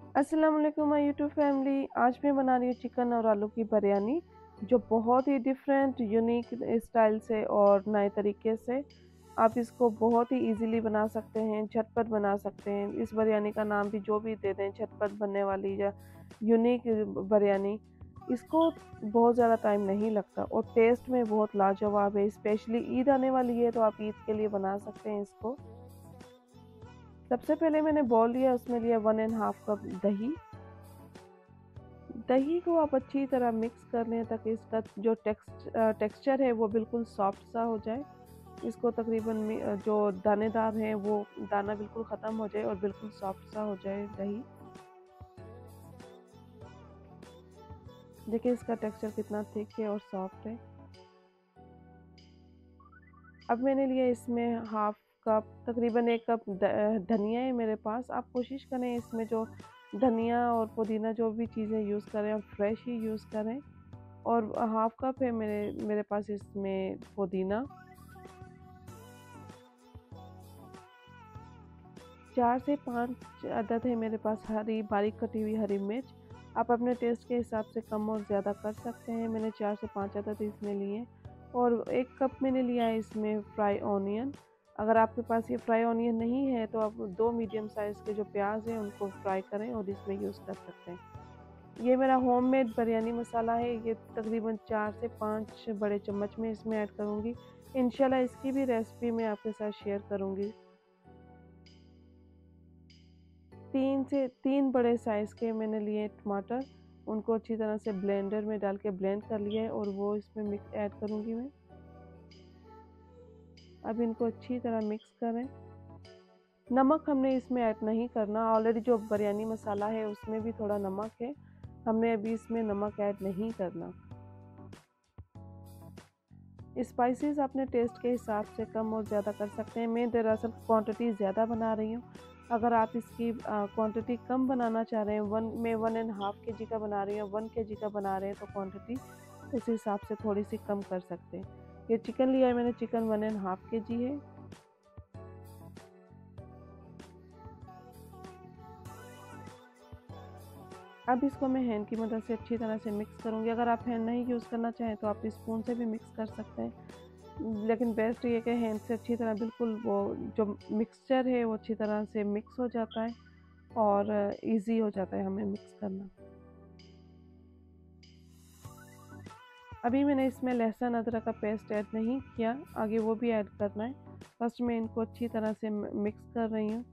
अस्सलाम वालेकुम my YouTube family. आज मैं बना रही हूँ चिकन और आलू की बिरयानी, जो बहुत ही डिफरेंट यूनिक स्टाइल से और नए तरीके से आप इसको बहुत ही इजीली बना सकते हैं, झटपट बना सकते हैं। इस बिरयानी का नाम भी जो भी दे दें, झटपट बनने वाली या यूनिक बिरयानी। इसको बहुत ज़्यादा टाइम नहीं लगता और टेस्ट में बहुत लाजवाब है। स्पेशली ईद आने वाली है तो आप ईद के लिए बना सकते हैं इसको। सबसे पहले मैंने बॉल लिया, उसमें लिया 1.5 कप दही। दही को आप अच्छी तरह मिक्स कर लें ताकि इसका जो टेक्सचर है वो बिल्कुल सॉफ्ट सा हो जाए। इसको तकरीबन जो दानेदार है वो दाना बिल्कुल ख़त्म हो जाए और बिल्कुल सॉफ्ट सा हो जाए दही। देखिए इसका टेक्सचर कितना थिक है और सॉफ्ट है। अब मैंने लिया इसमें हाफ कप, तकरीबन 1 कप धनिया है मेरे पास। आप कोशिश करें इसमें जो धनिया और पुदीना जो भी चीज़ें यूज़ करें आप फ्रेश ही यूज़ करें। और हाफ कप है मेरे मेरे पास इसमें पुदीना। 4 से 5 अदद है मेरे पास हरी बारीक कटी हुई हरी मिर्च। आप अपने टेस्ट के हिसाब से कम और ज़्यादा कर सकते हैं। मैंने 4 से 5 अदद इसमें लिए। और 1 कप मैंने लिया है इसमें फ्राई ऑनियन। अगर आपके पास ये फ्राई ऑनियन नहीं है तो आप 2 मीडियम साइज़ के जो प्याज हैं उनको फ्राई करें और इसमें यूज़ कर सकते हैं। ये मेरा होममेड बिरयानी मसाला है। ये तकरीबन 4 से 5 बड़े चम्मच में इसमें ऐड करूँगी। इंशाल्लाह इसकी भी रेसिपी मैं आपके साथ शेयर करूँगी। 3 बड़े साइज़ के मैंने लिए टमाटर, उनको अच्छी तरह से ब्लेंडर में डाल के ब्लेंड कर लिया है और वो इसमें मिक्स ऐड करूँगी मैं। अब इनको अच्छी तरह मिक्स करें। नमक हमने इसमें ऐड नहीं करना, ऑलरेडी जो बिरयानी मसाला है उसमें भी थोड़ा नमक है। हमने अभी इसमें नमक ऐड नहीं करना। स्पाइसेस अपने टेस्ट के हिसाब से कम और ज़्यादा कर सकते हैं। मैं दरअसल क्वांटिटी ज़्यादा बना रही हूँ। अगर आप इसकी क्वांटिटी कम बनाना चाह रहे हैं, मैं 1.5 kg का बना रही हूँ, 1 kg का बना रहे हैं तो क्वांटिटी उस हिसाब से थोड़ी सी कम कर सकते हैं। ये चिकन लिया है मैंने, चिकन 1.5 kg है। अब इसको मैं हैंड की मदद से अच्छी तरह से मिक्स करूँगी। अगर आप हैंड नहीं यूज़ करना चाहें तो आप स्पून से भी मिक्स कर सकते हैं, लेकिन बेस्ट ये कि हैंड से अच्छी तरह बिल्कुल वो जो मिक्सचर है वो अच्छी तरह से मिक्स हो जाता है और इजी हो जाता है हमें मिक्स करना। अभी मैंने इसमें लहसुन अदरक का पेस्ट ऐड नहीं किया, आगे वो भी ऐड करना है। फर्स्ट मैं इनको अच्छी तरह से मिक्स कर रही हूँ।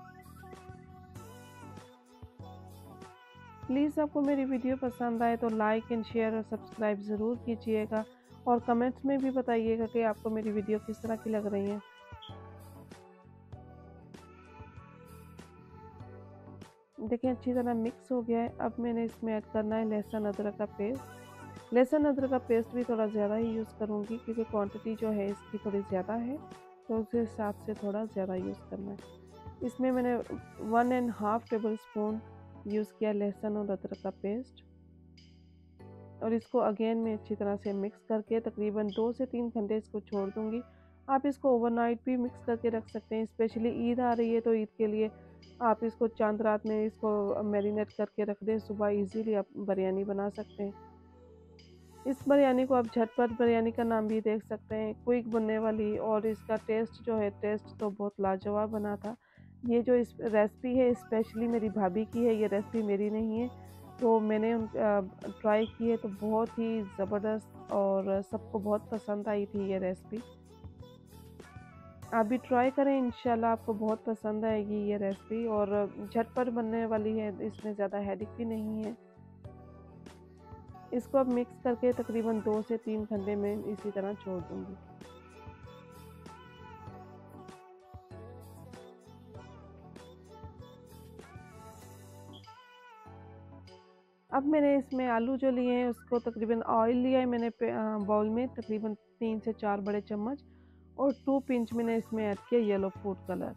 प्लीज़ आपको मेरी वीडियो पसंद आए तो लाइक एंड शेयर और सब्सक्राइब ज़रूर कीजिएगा और कमेंट्स में भी बताइएगा कि आपको मेरी वीडियो किस तरह की लग रही है। देखिए अच्छी तरह मिक्स हो गया है। अब मैंने इसमें ऐड करना है लहसुन अदरक का पेस्ट। लहसुन अदरक का पेस्ट भी थोड़ा ज़्यादा ही यूज़ करूँगी क्योंकि क्वांटिटी जो है इसकी थोड़ी ज़्यादा है, तो उस हिसाब से थोड़ा ज़्यादा यूज़ करना है। इसमें मैंने 1.5 टेबल स्पून यूज़ किया लहसुन और अदरक का पेस्ट और इसको अगेन मैं अच्छी तरह से मिक्स करके तकरीबन 2 से 3 घंटे इसको छोड़ दूँगी। आप इसको ओवरनाइट भी मिक्स करके रख सकते हैं। स्पेशली ईद आ रही है तो ईद के लिए आप इसको चांद रात में इसको मैरिनेट करके रख दें, सुबह इजीली आप बिरयानी बना सकते हैं। इस बिरयानी को आप झटपट बिरयानी का नाम भी देख सकते हैं, क्विक बनने वाली। और इसका टेस्ट जो है, टेस्ट तो बहुत लाजवाब बना था। ये जो इस रेसिपी है स्पेशली मेरी भाभी की है, ये रेसिपी मेरी नहीं है। तो मैंने ट्राई की है तो बहुत ही ज़बरदस्त और सबको बहुत पसंद आई थी ये रेसिपी। आप भी ट्राई करें, इंशाल्लाह आपको बहुत पसंद आएगी ये रेसिपी और झटपट बनने वाली है, इसमें ज़्यादा हेडेक भी नहीं है। इसको अब मिक्स करके तकरीबन 2 से 3 घंटे में इसी तरह छोड़ दूँगी। अब मैंने इसमें आलू जो लिए हैं उसको तकरीबन ऑयल लिया है मैंने बाउल में तकरीबन 3 से 4 बड़े चम्मच और 2 पिंच मैंने इसमें ऐड किया येलो फूड कलर।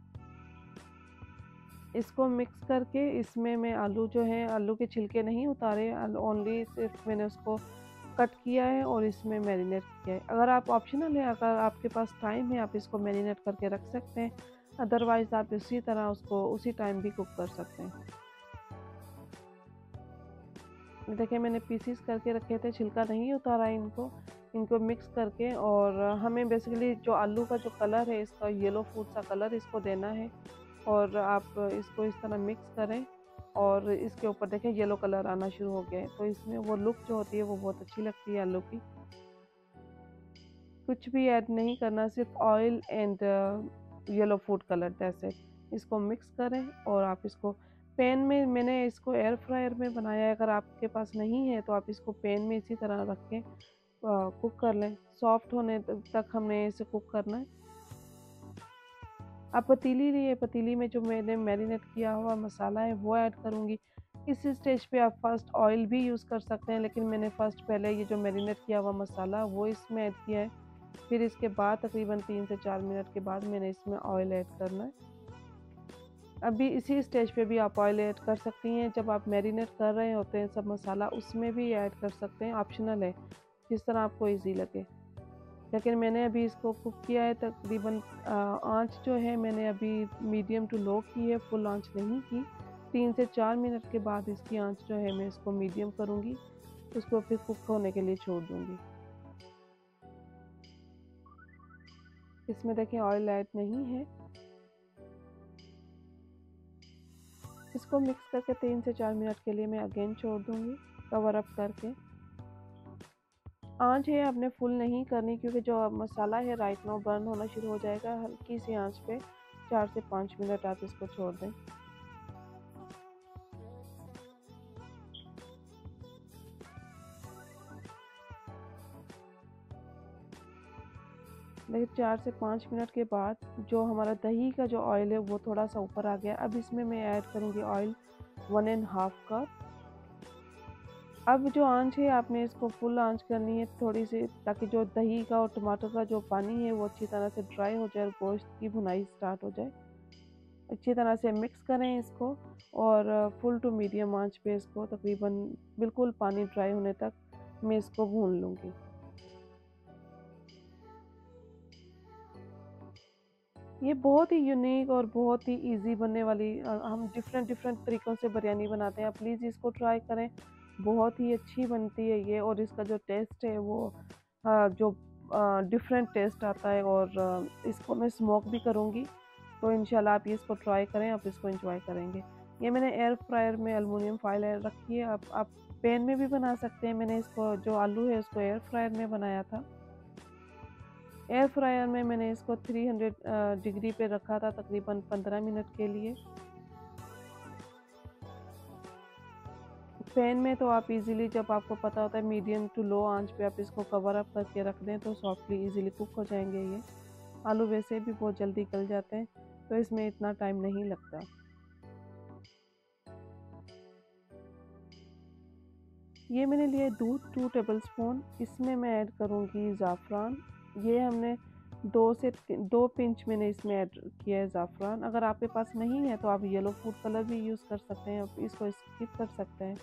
इसको मिक्स करके इसमें मैं आलू जो है, आलू के छिलके नहीं उतारे, ओनली सिर्फ मैंने उसको कट किया है और इसमें मैरिनेट किया है। अगर आप ऑप्शनल है, अगर आपके पास टाइम है आप इसको मैरिनेट करके रख सकते हैं, अदरवाइज़ आप इसी तरह उसको उसी टाइम भी कुक कर सकते हैं। देखिए मैंने पीसीस करके रखे थे, छिलका नहीं उतारा इनको मिक्स करके। और हमें बेसिकली जो आलू का जो कलर है इसका येलो फूड सा कलर इसको देना है। और आप इसको इस तरह मिक्स करें और इसके ऊपर देखें येलो कलर आना शुरू हो गया है, तो इसमें वो लुक जो होती है वो बहुत अच्छी लगती है आलू की। कुछ भी ऐड नहीं करना, सिर्फ oil and yellow food colour, जैसे इसको मिक्स करें। और आप इसको पैन में, मैंने इसको एयर फ्रायर में बनाया है, अगर आपके पास नहीं है तो आप इसको पैन में इसी तरह रख के कुक कर लें। सॉफ्ट होने तक हमें इसे कुक करना है। अब पतीली लिए, पतीली में जो मैंने मैरिनेट किया हुआ मसाला है वो ऐड करूँगी। इस स्टेज पे आप फर्स्ट ऑयल भी यूज़ कर सकते हैं, लेकिन मैंने फर्स्ट पहले ये जो मैरिनेट किया हुआ मसाला वो इसमें ऐड किया है। फिर इसके बाद तकरीबन 3 से 4 मिनट के बाद मैंने इसमें ऑयल ऐड करना है। अभी इसी स्टेज पे भी आप ऑयल ऐड कर सकती हैं। जब आप मैरिनेट कर रहे होते हैं सब मसाला, उसमें भी ऐड कर सकते हैं, ऑप्शनल है, जिस तरह आपको इजी लगे। लेकिन मैंने अभी इसको कुक किया है तकरीबन, आंच जो है मैंने अभी मीडियम टू लो की है, फुल आंच नहीं की। 3 से 4 मिनट के बाद इसकी आंच जो है मैं इसको मीडियम करूँगी, उसको फिर कुक होने के लिए छोड़ दूँगी। इसमें देखिए ऑयल ऐड नहीं है। इसको मिक्स करके 3 से 4 मिनट के लिए मैं अगेन छोड़ दूँगी कवर अप करके। आंच है आपने फुल नहीं करनी, क्योंकि जो मसाला है राइट नाउ बर्न होना शुरू हो जाएगा। हल्की सी आंच पे 4 से 5 मिनट आप इसको छोड़ दें। देखिए 4 से 5 मिनट के बाद जो हमारा दही का जो ऑयल है वो थोड़ा सा ऊपर आ गया। अब इसमें मैं ऐड करूँगी ऑयल 1.5 कप। अब जो आंच है आपने इसको फुल आंच करनी है थोड़ी सी, ताकि जो दही का और टमाटर का जो पानी है वो अच्छी तरह से ड्राई हो जाए और गोश्त की भुनाई स्टार्ट हो जाए। अच्छी तरह से मिक्स करें इसको और फुल टू मीडियम आंच पे इसको तकरीबन बिल्कुल पानी ड्राई होने तक मैं इसको भून लूँगी। ये बहुत ही यूनिक और बहुत ही इजी बनने वाली, हम डिफरेंट तरीक़ों से बिरयानी बनाते हैं। आप प्लीज़ इसको ट्राई करें, बहुत ही अच्छी बनती है ये। और इसका जो टेस्ट है वो जो डिफरेंट टेस्ट आता है। और इसको मैं स्मोक भी करूँगी, तो इंशाल्लाह आप ये इसको ट्राई करें, आप इसको एंजॉय करेंगे। ये मैंने एयर फ्रायर में एलुमिनियम फॉइल रखी है। आप पैन में भी बना सकते हैं। मैंने इसको जो आलू है उसको एयर फ्रायर में बनाया था। एयर फ्रायर में मैंने इसको 300 डिग्री पे रखा था तकरीबन 15 मिनट के लिए। पैन में तो आप इजीली, जब आपको पता होता है मीडियम टू लो आंच पे आप इसको कवर अप करके रख दें तो सॉफ्टली इजीली कुक हो जाएंगे। ये आलू वैसे भी बहुत जल्दी गल जाते हैं, तो इसमें इतना टाइम नहीं लगता। ये मैंने लिया दूध 2 टेबलस्पून। इसमें मैं ऐड करूँगी ज़ाफ़रान। ये हमने 2 पिंच मैंने इसमें ऐड किया है ज़ाफ़रान। अगर आपके पास नहीं है तो आप येलो फूड कलर भी यूज़ कर सकते हैं, आप इसको स्किप कर सकते हैं।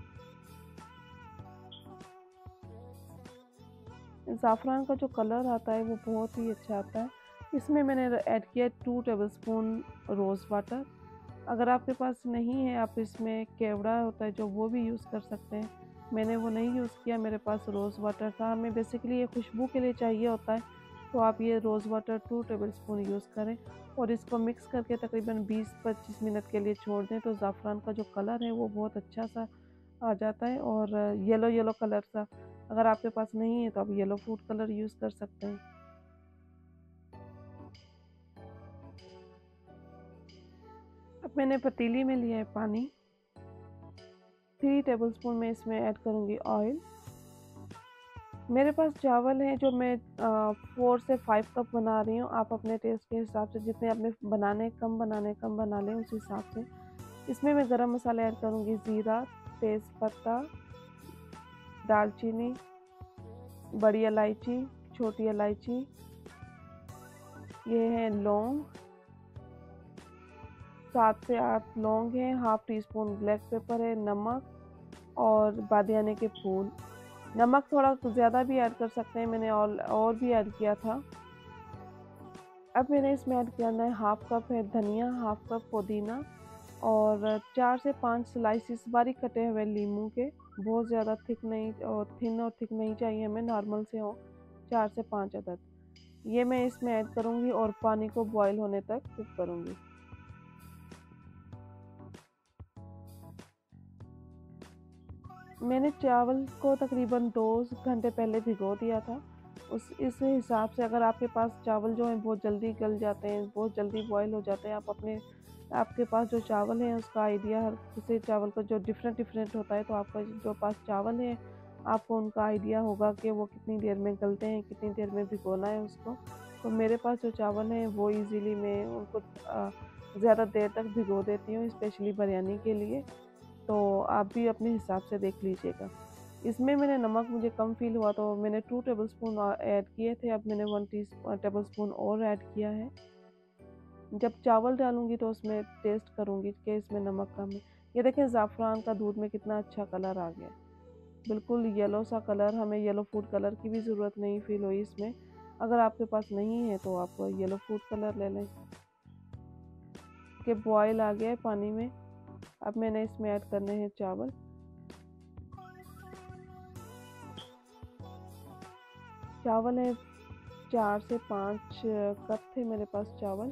ज़ाफ़रान का जो कलर आता है वो बहुत ही अच्छा आता है। इसमें मैंने ऐड किया 2 टेबलस्पून रोज़ वाटर। अगर आपके पास नहीं है आप इसमें केवड़ा होता है जो, वो भी यूज़ कर सकते हैं। मैंने वो नहीं यूज़ किया, मेरे पास रोज़ वाटर था। हमें बेसिकली ये खुशबू के लिए चाहिए होता है, तो आप ये रोज़ वाटर 2 टेबलस्पून यूज़ करें और इसको मिक्स करके तकरीबन 20-25 मिनट के लिए छोड़ दें, तो ज़ाफ़रान का जो कलर है वो बहुत अच्छा सा आ जाता है और येलो कलर सा। अगर आपके पास नहीं है तो आप येलो फूड कलर यूज़ कर सकते हैं। अब मैंने पतीली में लिया है पानी। 3 टेबलस्पून मैं इसमें ऐड करूँगी ऑयल। मेरे पास चावल हैं जो मैं 4 से 5 कप बना रही हूँ। आप अपने टेस्ट के हिसाब से, जितने आपने कम बना लें उस हिसाब से। इसमें मैं गरम मसाले ऐड करूँगी, ज़ीरा, तेज़पत्ता, दालचीनी, बड़ी इलायची, छोटी इलायची, ये है लौंग, 7 से 8 लौंग हैं, half teaspoon black pepper है, नमक और बादियाने के फूल। नमक थोड़ा ज़्यादा भी ऐड कर सकते हैं, मैंने और भी ऐड किया था। अब मैंने इसमें ऐड करना है 1/2 कप है धनिया, 1/2 कप पुदीना और 4 से 5 स्लाइसिस बारीक कटे हुए लीमू के, बहुत ज़्यादा थिक नहीं और थिन और थिक नहीं चाहिए हमें, नॉर्मल से हो, 4 से 5 अदद। ये मैं इसमें ऐड करूँगी और पानी को बॉईल होने तक कुक करूँगी। मैंने चावल को तकरीबन 2 घंटे पहले भिगो दिया था। इस हिसाब से अगर आपके पास चावल जो हैं बहुत जल्दी गल जाते हैं, बहुत जल्दी बॉईल हो जाते हैं, आपके पास जो चावल है उसका आइडिया, हर किसी चावल का जो डिफरेंट होता है, तो आपका जो पास चावल है आपको उनका आइडिया होगा कि वो कितनी देर में गलते हैं, कितनी देर में भिगोना है उसको। तो मेरे पास जो चावल हैं वो इजीली मैं उनको ज़्यादा देर तक भिगो देती हूँ, स्पेशली बिरयानी के लिए। तो आप भी अपने हिसाब से देख लीजिएगा। इसमें मैंने नमक मुझे कम फील हुआ तो मैंने 2 टेबलस्पून ऐड किए थे, अब मैंने 1 टेबलस्पून और ऐड किया है। जब चावल डालूंगी तो उसमें टेस्ट करूंगी कि इसमें नमक कम है। ये देखें ज़ाफ़रान का दूध में कितना अच्छा कलर आ गया, बिल्कुल येलो सा कलर, हमें येलो फूड कलर की भी ज़रूरत नहीं फील हुई इसमें। अगर आपके पास नहीं है तो आप येलो फूड कलर ले लें। कि बॉयल आ गया है पानी में, अब मैंने इसमें ऐड करने हैं चावल। चावल है 4 से 5 कप थे मेरे पास चावल।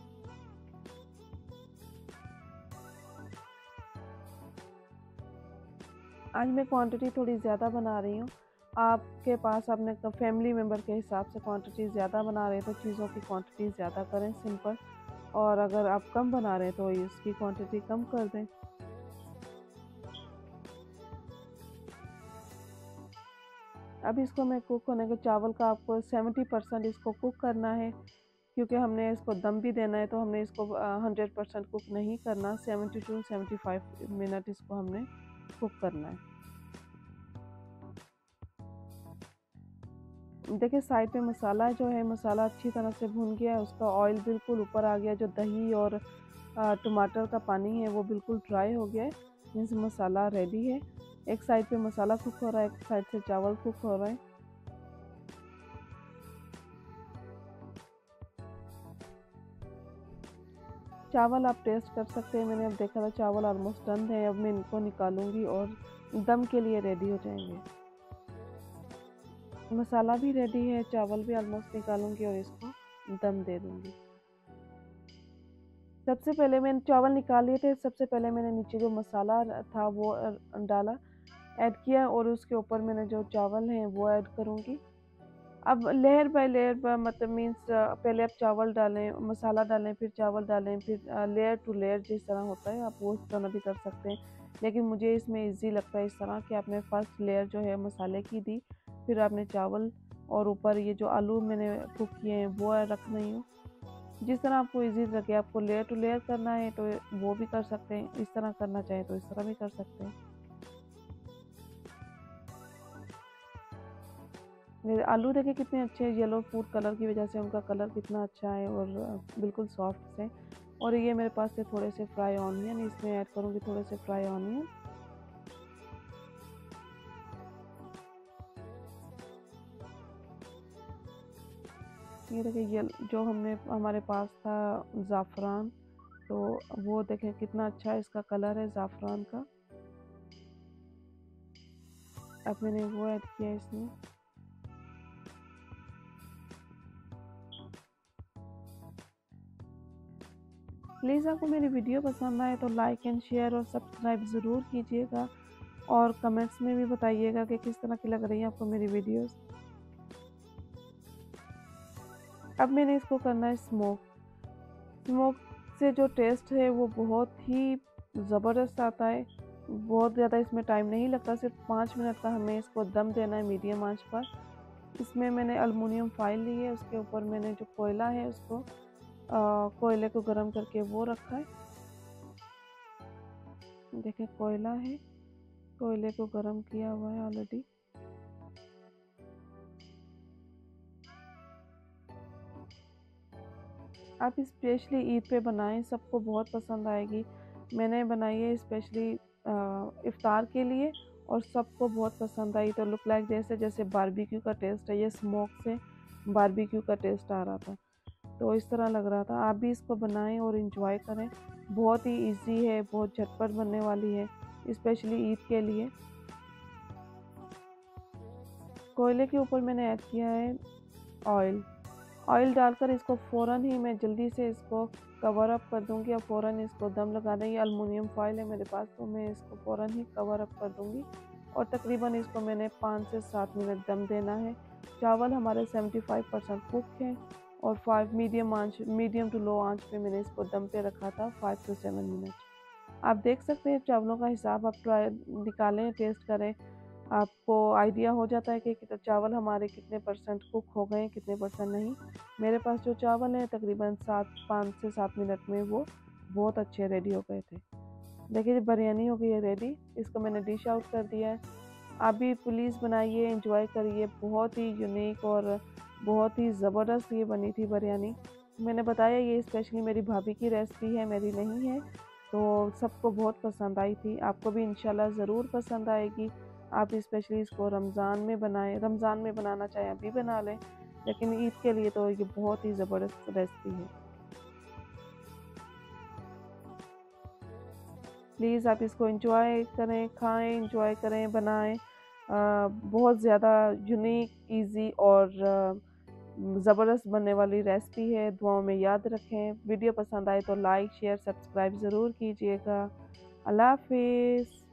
आज मैं क्वांटिटी थोड़ी ज़्यादा बना रही हूँ। आपके पास अपने फैमिली मेम्बर के हिसाब से क्वांटिटी ज़्यादा बना रहे हैं तो चीज़ों की क्वांटिटी ज़्यादा करें, सिंपल। और अगर आप कम बना रहे हैं तो इसकी क्वांटिटी कम कर दें। अब इसको मैं कुक होने के, चावल का आपको 70% इसको कुक करना है, क्योंकि हमने इसको दम भी देना है, तो हमने इसको 100% कुक नहीं करना। 70 to 75 मिनट इसको हमने कुक करना है। देखिए साइड पे मसाला जो है, मसाला अच्छी तरह से भून गया है, उसका ऑयल बिल्कुल ऊपर आ गया। जो दही और टमाटर का पानी है वो बिल्कुल ड्राई हो गया है, मीन्स मसाला रेडी है। एक साइड पे मसाला कुक हो रहा है, एक साइड से चावल कुक हो रहा है। चावल आप टेस्ट कर सकते हैं, मैंने अब देखा था चावल ऑलमोस्ट डन है। अब मैं इनको निकालूंगी और दम के लिए रेडी हो जाएंगे। मसाला भी रेडी है, चावल भी ऑलमोस्ट निकालूंगी और इसको दम दे दूंगी। सबसे पहले मैंने चावल निकाल लिए थे, सबसे पहले मैंने नीचे जो मसाला था वो डाला, ऐड किया, और उसके ऊपर मैंने जो चावल हैं वो ऐड करूँगी। अब लेयर बाय लेयर, मतलब मीन्स पहले आप चावल डालें, मसाला डालें, फिर चावल डालें, फिर लेयर टू लेयर जिस तरह होता है आप वो इस तरह भी कर सकते हैं। लेकिन मुझे इसमें इजी लगता है इस तरह कि आपने फर्स्ट लेयर जो है मसाले की दी, फिर आपने चावल, और ऊपर ये जो आलू मैंने कुक किए हैं वो रखना ही हो। जिस तरह आपको इजी लगे, आपको लेयर टू लेयर करना है तो वो भी कर सकते हैं, इस तरह करना चाहे तो इस तरह भी कर सकते हैं। मेरे आलू देखे कितने अच्छे येलो फूड कलर की वजह से उनका कलर कितना अच्छा है और बिल्कुल सॉफ्ट से। और ये मेरे पास से थोड़े से फ्राई ऑनियन इसमें ऐड करूँगी, थोड़े से फ्राई ऑनियन। ये देखिए, ये जो हमारे पास था ज़ाफ़रान, तो वो देखें कितना अच्छा इसका कलर है ज़ाफ़रान का। अब मैंने वो ऐड किया इसमें। प्लीज़ आपको मेरी वीडियो पसंद आए तो लाइक एंड शेयर और सब्सक्राइब ज़रूर कीजिएगा, और कमेंट्स में भी बताइएगा कि किस तरह की लग रही है आपको मेरी वीडियोस। अब मैंने इसको करना है स्मोक। स्मोक से जो टेस्ट है वो बहुत ही ज़बरदस्त आता है। बहुत ज़्यादा इसमें टाइम नहीं लगता, सिर्फ 5 मिनट का हमें इसको दम देना है मीडियम आंच पर। इसमें मैंने एलुमिनियम फाइल ली है, उसके ऊपर मैंने जो कोयला है उसको कोयले को गर्म करके वो रखा है। देखें कोयला है, कोयले को गर्म किया हुआ है ऑलरेडी। आप स्पेशली ईद पे बनाएं, सबको बहुत पसंद आएगी। मैंने बनाई है स्पेशली इफ्तार के लिए और सबको बहुत पसंद आई। तो लुक लाइक जैसे बारबेक्यू का टेस्ट है, ये स्मोक से बारबेक्यू का टेस्ट आ रहा था। तो इस तरह लग रहा था। आप भी इसको बनाएं और इन्जॉय करें। बहुत ही इजी है, बहुत झटपट बनने वाली है, स्पेशली ईद के लिए। कोयले के ऊपर मैंने ऐड किया है ऑयल। ऑयल डालकर इसको फ़ौरन ही मैं जल्दी से इसको कवर अप कर दूंगी और फ़ौरन इसको दम लगा देंगे। एलुमिनियम फॉयल है मेरे पास, तो मैं इसको फ़ौरन ही कवर अप कर दूंगी और तकरीबन इसको मैंने 5 से 7 मिनट दम देना है। चावल हमारे 75% कुक हैं और 5 मीडियम टू लो आंच पे मैंने इसको दम पे रखा था 5 से 7 मिनट। आप देख सकते हैं चावलों का हिसाब आप ट्राई निकालें, टेस्ट करें, आपको आइडिया हो जाता है कि चावल हमारे कितने परसेंट कुक हो गए, कितने परसेंट नहीं। मेरे पास जो चावल है तकरीबन 5 से 7 मिनट में वो बहुत अच्छे रेडी हो गए थे। देखिए बिरयानी हो गई है रेडी, इसको मैंने डिश आउट कर दिया है। आप भी प्लीज़ बनाइए, एंजॉय करिए। बहुत ही यूनिक और बहुत ही ज़बरदस्त ये बनी थी बिरयानी। मैंने बताया ये स्पेशली मेरी भाभी की रेसिपी है, मेरी नहीं है, तो सबको बहुत पसंद आई थी। आपको भी इंशाल्लाह ज़रूर पसंद आएगी। आप स्पेशली इसको रमज़ान में बनाएं, रमज़ान में बनाना चाहें अभी बना लें, लेकिन ईद के लिए तो ये बहुत ही ज़बरदस्त रेसिपी है। प्लीज़ आप इसको एंजॉय करें, खाएं, एंजॉय करें, बनाएं। बहुत ज़्यादा यूनिक, इजी और ज़बरदस्त बनने वाली रेसिपी है। दुआओं में याद रखें। वीडियो पसंद आए तो लाइक, शेयर, सब्सक्राइब ज़रूर कीजिएगा। अल्लाह हाफिज़।